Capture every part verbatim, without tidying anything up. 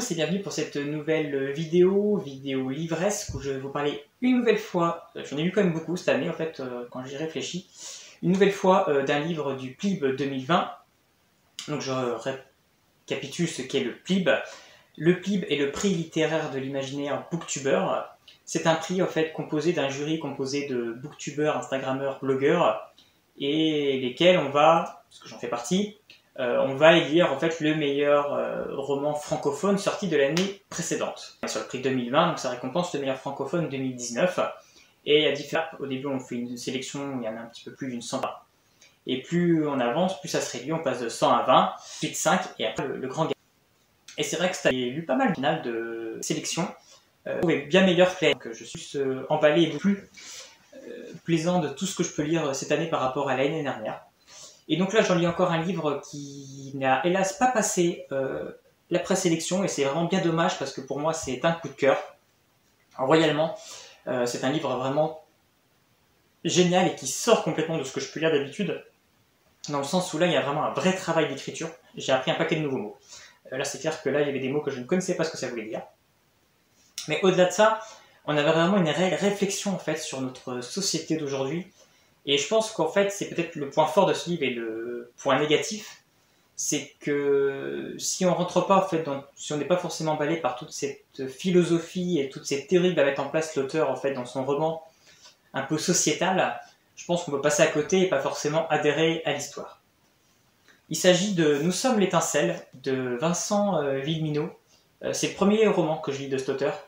tous et bienvenue pour cette nouvelle vidéo, vidéo livresque où je vais vous parler une nouvelle fois, j'en ai lu quand même beaucoup cette année en fait euh, quand j'y réfléchis, une nouvelle fois euh, d'un livre du P L I B deux mille vingt. Donc je récapitule ce qu'est le P L I B. Le P L I B est le prix littéraire de l'imaginaire Booktuber. C'est un prix en fait composé d'un jury composé de booktubeurs, instagrammeurs, blogueurs et lesquels on va, parce que j'en fais partie, Euh, on va élire en fait le meilleur euh, roman francophone sorti de l'année précédente. Sur le prix deux mille vingt, donc ça récompense le meilleur francophone deux mille dix-neuf. Et il y a différents. Au début, on fait une sélection, il y en a un petit peu plus d'une centaine. Et plus on avance, plus ça se réduit, on passe de cent à vingt, ensuite cinq, et après le, le grand gagnant. Et c'est vrai que j'ai lu pas mal final de sélection. Euh, je trouvais bien meilleur que les... Donc je suis euh, emballé et plus euh, plaisant de tout ce que je peux lire cette année par rapport à l'année dernière. Et donc là, j'en lis encore un livre qui n'a hélas pas passé euh, la présélection, et c'est vraiment bien dommage parce que pour moi, c'est un coup de cœur. Royalement, euh, c'est un livre vraiment génial et qui sort complètement de ce que je peux lire d'habitude, dans le sens où là, il y a vraiment un vrai travail d'écriture. J'ai appris un paquet de nouveaux mots. Euh, là, c'est clair que là, il y avait des mots que je ne connaissais pas ce que ça voulait dire. Mais au-delà de ça, on avait vraiment une réelle réflexion en fait sur notre société d'aujourd'hui. Et je pense qu'en fait, c'est peut-être le point fort de ce livre et le point négatif, c'est que si on rentre pas, en fait, dans, si on n'est pas forcément emballé par toute cette philosophie et toutes ces théories que va mettre en place l'auteur en fait dans son roman un peu sociétal, je pense qu'on peut passer à côté et pas forcément adhérer à l'histoire. Il s'agit de Nous sommes l'étincelle de Vincent euh, Villeminot. Euh, c'est le premier roman que je lis de cet auteur.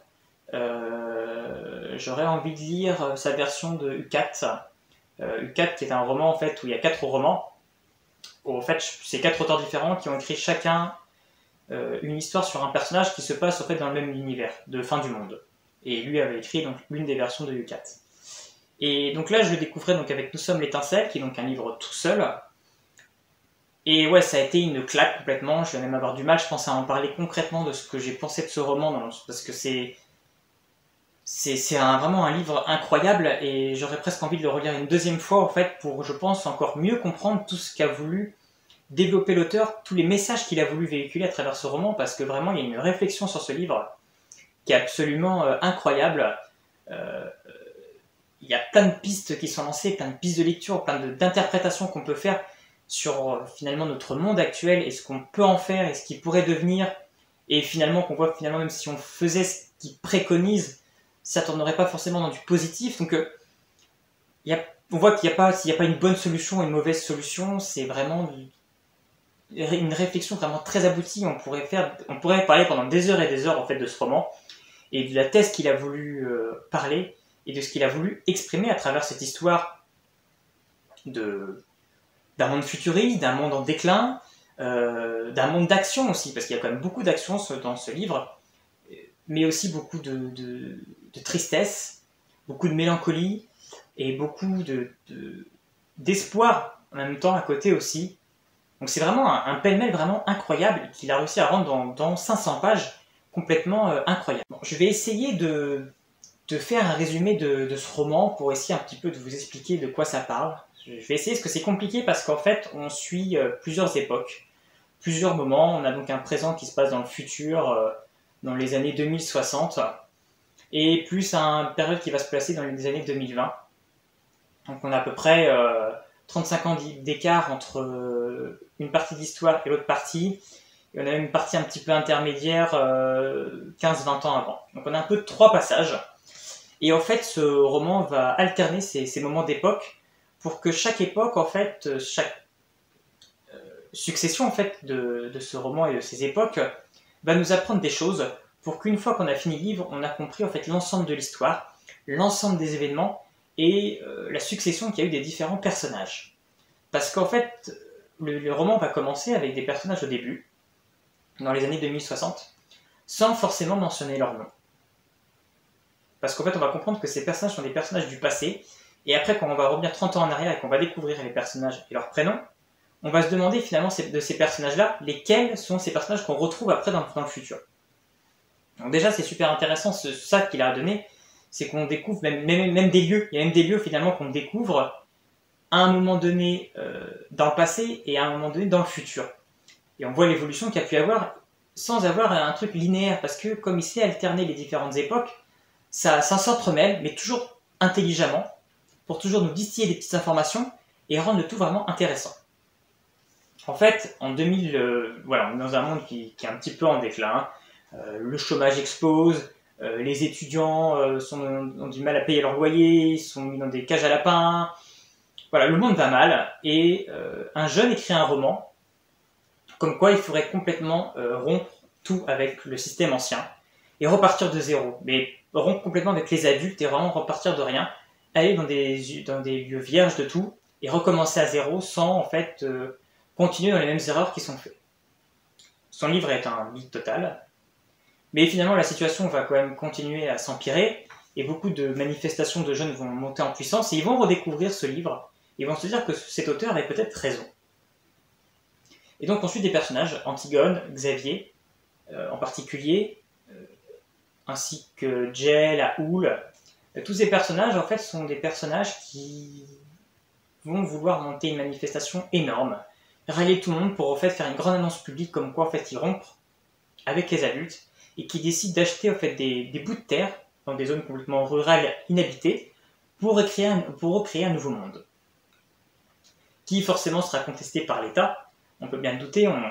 Euh, J'aurais envie de lire sa version de U quatre. Euh, U quatre qui est un roman en fait où il y a quatre romans, où en fait c'est quatre auteurs différents qui ont écrit chacun euh, une histoire sur un personnage qui se passe en fait dans le même univers de fin du monde. Et lui avait écrit donc l'une des versions de U quatre. Et donc là je le découvrais donc avec Nous sommes l'étincelle, qui est donc un livre tout seul. Et ouais, ça a été une claque complètement. Je vais même avoir du mal, je pense, à en parler concrètement de ce que j'ai pensé de ce roman, dans le... parce que c'est C'est vraiment un livre incroyable et j'aurais presque envie de le relire une deuxième fois en fait pour, je pense, encore mieux comprendre tout ce qu'a voulu développer l'auteur, tous les messages qu'il a voulu véhiculer à travers ce roman, parce que vraiment il y a une réflexion sur ce livre qui est absolument euh, incroyable. Euh, il y a plein de pistes qui sont lancées, plein de pistes de lecture, plein d'interprétations qu'on peut faire sur euh, finalement notre monde actuel et ce qu'on peut en faire et ce qu'il pourrait devenir, et finalement qu'on voit finalement même si on faisait ce qu'il préconise, ça ne tournerait pas forcément dans du positif. Donc euh, y a, on voit qu'il n'y a pas, s'il n'y a pas une bonne solution et une mauvaise solution, c'est vraiment une réflexion vraiment très aboutie. On pourrait, faire, on pourrait parler pendant des heures et des heures en fait de ce roman, et de la thèse qu'il a voulu euh, parler, et de ce qu'il a voulu exprimer à travers cette histoire d'un monde futuriste, d'un monde en déclin, euh, d'un monde d'action aussi, parce qu'il y a quand même beaucoup d'action dans ce livre, mais aussi beaucoup de, de, de tristesse, beaucoup de mélancolie, et beaucoup de, de, d'espoir en même temps à côté aussi. Donc c'est vraiment un, un pêle-mêle vraiment incroyable qu'il a réussi à rendre dans, dans cinq cents pages, complètement euh, incroyable. Bon, je vais essayer de, de faire un résumé de, de ce roman pour essayer un petit peu de vous expliquer de quoi ça parle. Je vais essayer, parce que c'est compliqué, parce qu'en fait on suit euh, plusieurs époques, plusieurs moments. On a donc un présent qui se passe dans le futur, euh, dans les années deux mille soixante, et plus une période qui va se placer dans les années deux mille vingt. Donc on a à peu près euh, trente-cinq ans d'écart entre euh, une partie d'histoire et l'autre partie, et on a une partie un petit peu intermédiaire, euh, quinze vingt ans avant. Donc on a un peu trois passages, et en fait ce roman va alterner ces, ces moments d'époque, pour que chaque époque, en fait, chaque euh, succession en fait, de, de ce roman et de ces époques, va nous apprendre des choses pour qu'une fois qu'on a fini le livre, on a compris en fait l'ensemble de l'histoire, l'ensemble des événements et euh, la succession qu'il y a eu des différents personnages. Parce qu'en fait, le, le roman va commencer avec des personnages au début, dans les années deux mille soixante, sans forcément mentionner leur nom. Parce qu'en fait, on va comprendre que ces personnages sont des personnages du passé, et après, quand on va revenir trente ans en arrière et qu'on va découvrir les personnages et leurs prénoms, on va se demander finalement de ces personnages-là, lesquels sont ces personnages qu'on retrouve après dans, dans le futur. Donc déjà, c'est super intéressant, ce, ça qu'il a donné, c'est qu'on découvre même, même, même des lieux. Il y a même des lieux finalement qu'on découvre à un moment donné euh, dans le passé et à un moment donné dans le futur. Et on voit l'évolution qu'il y a pu y avoir sans avoir un truc linéaire, parce que comme il sait alterner les différentes époques, ça, ça s'entremêle, mais toujours intelligemment, pour toujours nous distiller des petites informations et rendre le tout vraiment intéressant. En fait, en deux mille, euh, voilà, on est dans un monde qui, qui est un petit peu en déclin, euh, le chômage explose, euh, les étudiants euh, sont, ont du mal à payer leur loyer, ils sont mis dans des cages à lapins, voilà, le monde va mal, et euh, un jeune écrit un roman, comme quoi il faudrait complètement euh, rompre tout avec le système ancien, et repartir de zéro, mais rompre complètement avec les adultes et vraiment repartir de rien, aller dans des, dans des lieux vierges de tout, et recommencer à zéro sans en fait euh, continuer dans les mêmes erreurs qui sont faites. Son livre est un mythe total, mais finalement la situation va quand même continuer à s'empirer, et beaucoup de manifestations de jeunes vont monter en puissance, et ils vont redécouvrir ce livre, ils vont se dire que cet auteur avait peut-être raison. Et donc on suit des personnages, Antigone, Xavier, euh, en particulier, euh, ainsi que Jay, la Houle. Tous ces personnages, en fait, sont des personnages qui vont vouloir monter une manifestation énorme, rallier tout le monde pour en fait faire une grande annonce publique comme quoi en fait ils rompent avec les adultes et qui décident d'acheter en fait des, des bouts de terre dans des zones complètement rurales inhabitées pour recréer un, pour recréer un nouveau monde, qui forcément sera contesté par l'État. On peut bien le douter. On...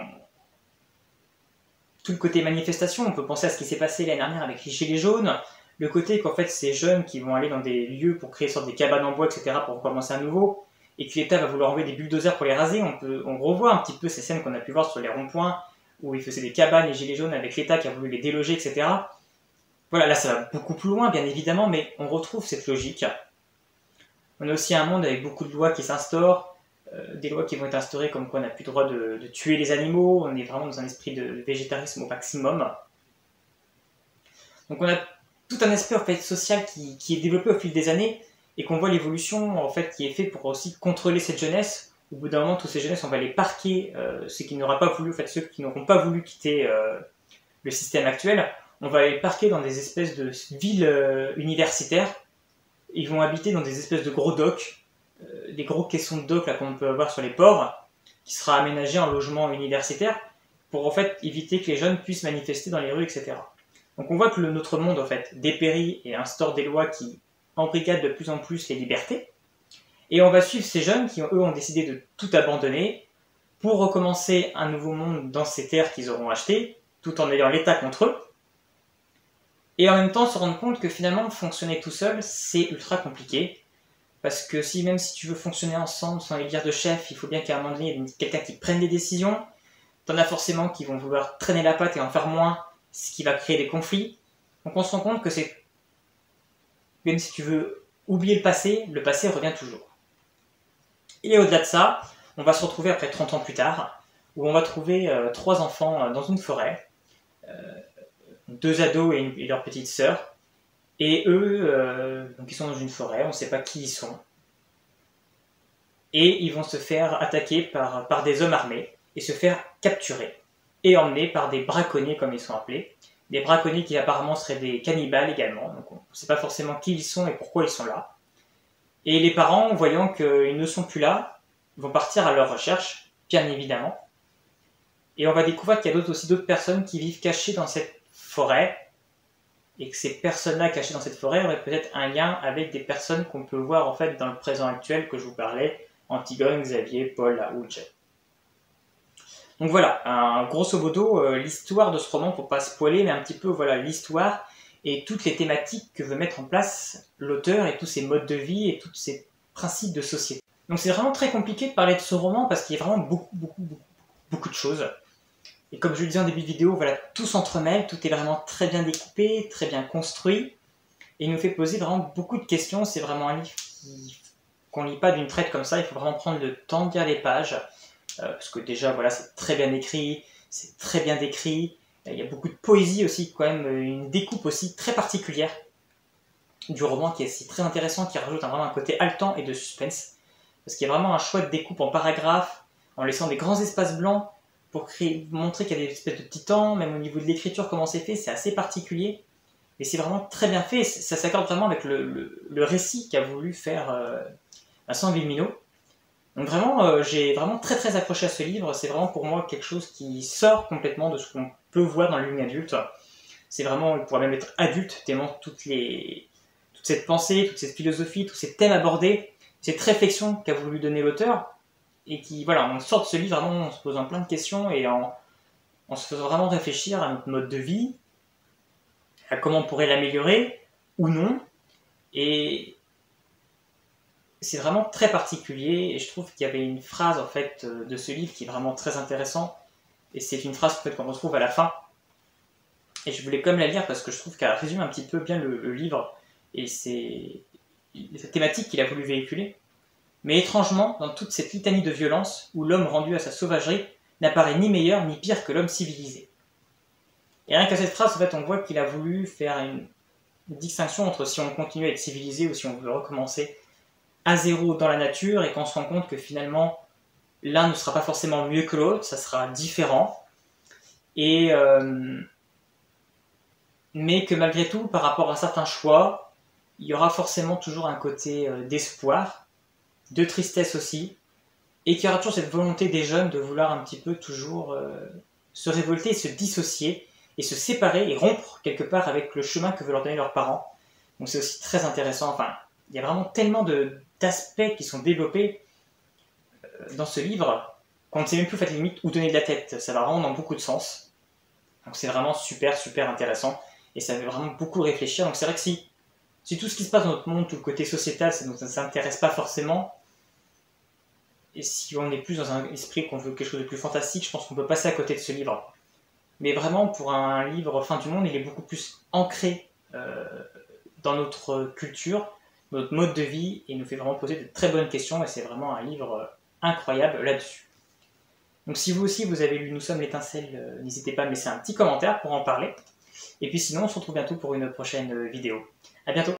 Tout le côté manifestation, on peut penser à ce qui s'est passé l'année dernière avec les Gilets jaunes, le côté qu'en fait ces jeunes qui vont aller dans des lieux pour créer sorte des cabanes en bois, et cetera pour recommencer à nouveau, et que l'État va vouloir envoyer des bulldozers pour les raser. On, peut, on revoit un petit peu ces scènes qu'on a pu voir sur les ronds-points, où ils faisaient des cabanes, les Gilets jaunes, avec l'État qui a voulu les déloger, et cetera. Voilà, là ça va beaucoup plus loin, bien évidemment, mais on retrouve cette logique. On a aussi un monde avec beaucoup de lois qui s'instaurent, euh, des lois qui vont être instaurées comme quoi on n'a plus le droit de, de tuer les animaux, on est vraiment dans un esprit de végétarisme au maximum. Donc on a tout un aspect en fait, social qui, qui est développé au fil des années, et qu'on voit l'évolution en fait, qui est fait pour aussi contrôler cette jeunesse. Au bout d'un moment, tous ces jeunesses, on va les parquer, euh, ceux qui n'auront pas voulu, en fait, ceux qui n'auront pas voulu quitter euh, le système actuel, on va les parquer dans des espèces de villes euh, universitaires. Ils vont habiter dans des espèces de gros docks, euh, des gros caissons de docks là qu'on peut avoir sur les ports, qui sera aménagé en logement universitaire, pour en fait éviter que les jeunes puissent manifester dans les rues, et cetera. Donc on voit que le, notre monde en fait dépérit et instaure des lois qui embrigadent de plus en plus les libertés. Et on va suivre ces jeunes qui, eux, ont décidé de tout abandonner pour recommencer un nouveau monde dans ces terres qu'ils auront achetées, tout en ayant l'État contre eux. Et en même temps, se rendre compte que finalement, fonctionner tout seul, c'est ultra compliqué. Parce que si, même si tu veux fonctionner ensemble sans les dire de chef, il faut bien qu'à un moment donné, il y ait quelqu'un qui prenne des décisions. T'en as forcément qui vont vouloir traîner la patte et en faire moins, ce qui va créer des conflits. Donc on se rend compte que c'est... Même si tu veux oublier le passé, le passé revient toujours. Et au-delà de ça, on va se retrouver après trente ans plus tard, où on va trouver euh, trois enfants euh, dans une forêt, euh, deux ados et, une, et leur petite sœur, et eux, euh, donc ils sont dans une forêt, on ne sait pas qui ils sont, et ils vont se faire attaquer par, par des hommes armés, et se faire capturer, et emmenés par des braconniers comme ils sont appelés, des braconniers qui apparemment seraient des cannibales également, donc on ne sait pas forcément qui ils sont et pourquoi ils sont là. Et les parents, voyant qu'ils ne sont plus là, vont partir à leur recherche, bien évidemment. Et on va découvrir qu'il y a d'autres, aussi d'autres personnes qui vivent cachées dans cette forêt, et que ces personnes-là cachées dans cette forêt auraient peut-être un lien avec des personnes qu'on peut voir en fait dans le présent actuel que je vous parlais, Antigone, Xavier, Paul, la Houle. Donc voilà, un, grosso modo, euh, l'histoire de ce roman, pour pas spoiler, mais un petit peu voilà l'histoire et toutes les thématiques que veut mettre en place l'auteur et tous ses modes de vie et tous ces principes de société. Donc c'est vraiment très compliqué de parler de ce roman parce qu'il y a vraiment beaucoup, beaucoup, beaucoup, beaucoup de choses. Et comme je le disais en début de vidéo, voilà, tout s'entremêle, tout est vraiment très bien découpé, très bien construit. Et il nous fait poser vraiment beaucoup de questions. C'est vraiment un livre qui, qu'on ne lit pas d'une traite comme ça, il faut vraiment prendre le temps de lire les pages. Euh, parce que déjà, voilà, c'est très bien écrit, c'est très bien décrit. Il y a beaucoup de poésie aussi, quand même, une découpe aussi très particulière du roman qui est aussi très intéressant, qui rajoute un, vraiment un côté haletant et de suspense. Parce qu'il y a vraiment un choix de découpe en paragraphes, en laissant des grands espaces blancs pour créer, montrer qu'il y a des espèces de petits temps, même au niveau de l'écriture, comment c'est fait, c'est assez particulier. Et c'est vraiment très bien fait, ça s'accorde vraiment avec le, le, le récit qu'a voulu faire euh, Vincent Villeminot. Donc vraiment, euh, j'ai vraiment très très accroché à ce livre. C'est vraiment pour moi quelque chose qui sort complètement de ce qu'on peut voir dans le young adulte. C'est vraiment, il pourrait même être adulte, tellement toutes les, toute cette pensée, toute cette philosophie, tous ces thèmes abordés, cette réflexion qu'a voulu donner l'auteur, et qui, voilà, on sort de ce livre vraiment en se posant plein de questions et en, en se faisant vraiment réfléchir à notre mode de vie, à comment on pourrait l'améliorer ou non. Et c'est vraiment très particulier, et je trouve qu'il y avait une phrase en fait de ce livre qui est vraiment très intéressante, et c'est une phrase en fait, qu'on retrouve à la fin. Et je voulais quand même la lire parce que je trouve qu'elle résume un petit peu bien le, le livre et c'est cette thématique qu'il a voulu véhiculer. Mais étrangement, dans toute cette litanie de violence, où l'homme rendu à sa sauvagerie n'apparaît ni meilleur ni pire que l'homme civilisé. Et rien qu'à cette phrase, en fait, on voit qu'il a voulu faire une, une distinction entre si on continue à être civilisé ou si on veut recommencer à zéro dans la nature, et qu'on se rend compte que finalement, l'un ne sera pas forcément mieux que l'autre, ça sera différent. Et... Euh, mais que malgré tout, par rapport à certains choix, il y aura forcément toujours un côté euh, d'espoir, de tristesse aussi, et qu'il y aura toujours cette volonté des jeunes de vouloir un petit peu toujours euh, se révolter et se dissocier, et se séparer et rompre quelque part avec le chemin que veulent leur donner leurs parents. Donc c'est aussi très intéressant, enfin, il y a vraiment tellement d'aspects qui sont développés euh, dans ce livre, qu'on ne sait même plus, en fait, limite, où donner de la tête. Ça va vraiment dans beaucoup de sens. Donc c'est vraiment super, super intéressant. Et ça fait vraiment beaucoup réfléchir. Donc c'est vrai que si, si tout ce qui se passe dans notre monde, tout le côté sociétal, ça ne nous intéresse pas forcément, et si on est plus dans un esprit qu'on veut quelque chose de plus fantastique, je pense qu'on peut passer à côté de ce livre. Mais vraiment, pour un livre fin du monde, il est beaucoup plus ancré euh, dans notre culture, notre mode de vie, et il nous fait vraiment poser de très bonnes questions, et c'est vraiment un livre incroyable là-dessus. Donc si vous aussi vous avez lu Nous sommes l'étincelle, euh, n'hésitez pas à me laisser un petit commentaire pour en parler. Et puis sinon, on se retrouve bientôt pour une prochaine vidéo. À bientôt!